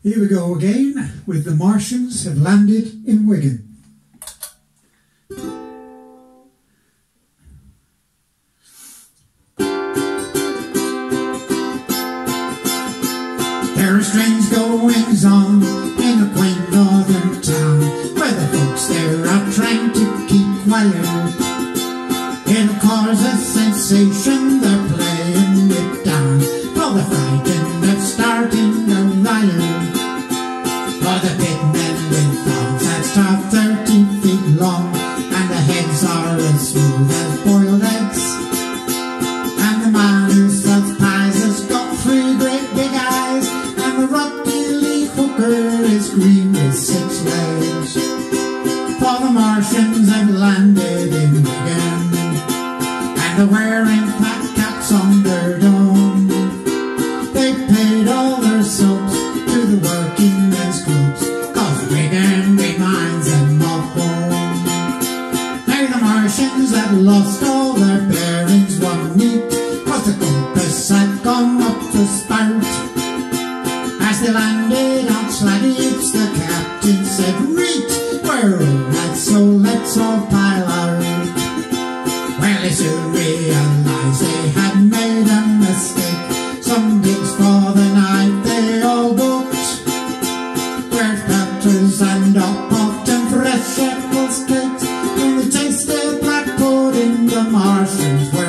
Here we go again with The Martians Have Landed in Wigan. There are strange goings on in a quaint northern town, where the folks there are trying to keep quiet. It'll cause a sensation, they're playing it down, for they're frightened of starting a riot. For the big men with thongs that start 30 feet long, and the heads are as smooth as boiled eggs. And the man who sells pies has got 3 great big eyes, and the rock-dealy hooker is green with 6 legs. For the Martians have landed in Wigan, and they're wearing flat caps on their dome. They paid all their soaps to the working men's clubs, 'cause Wigan reminds them of home. Now the Martians had lost all their bearings one week, 'cause the compass had gone up the spout. As they landed on Slaggy Heaps, the captain said, "Reet, we're all right, so let's all pile out." Well, they soon realised they had made a mistake. Some digs for the night they all booked, where pelters and hot and fresh apples caked, and the tasted black pudding the Martians were